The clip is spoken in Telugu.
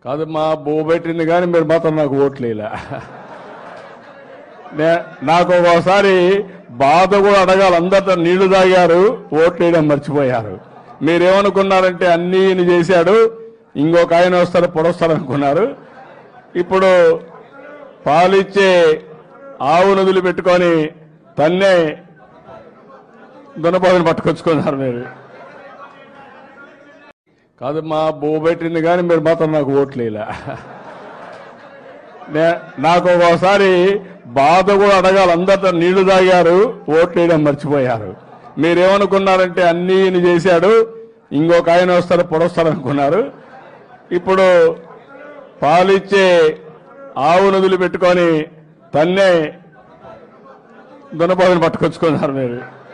కాదు మా బో పెట్టింది కానీ మీరు మాత్రం నాకు ఓట్లేలా. నాకు ఒకసారి బాధ కూడా అడగాలి. అందరితో నీళ్లు తాగారు, ఓట్లు వేయడం మర్చిపోయారు. మీరేమనుకున్నారంటే అన్నీ చేశాడు, ఇంకొక ఆయన వస్తారు పొడొస్తారు అనుకున్నారు. ఇప్పుడు పాలిచ్చే ఆవును వదిలిపెట్టుకొని తన్నే దున్నపోతుని పట్టుకొచ్చుకున్నారు మీరు. కాదు మా బో పెట్టింది కానీ మీరు మాత్రం నాకు ఓట్లేలా. నాకు ఒకసారి బాధ కూడా అడగాలి. అందరితో నీళ్లు తాగారు, ఓట్లు వేయడం మర్చిపోయారు. మీరేమనుకున్నారంటే అన్నీ చేశాడు, ఇంకొక ఆయన వస్తారు పొడొస్తారు అనుకున్నారు. ఇప్పుడు పాలిచ్చే ఆవును వదిలిపెట్టుకొని తన్నే దున్నపోతుని పట్టుకొచ్చుకున్నారు మీరు.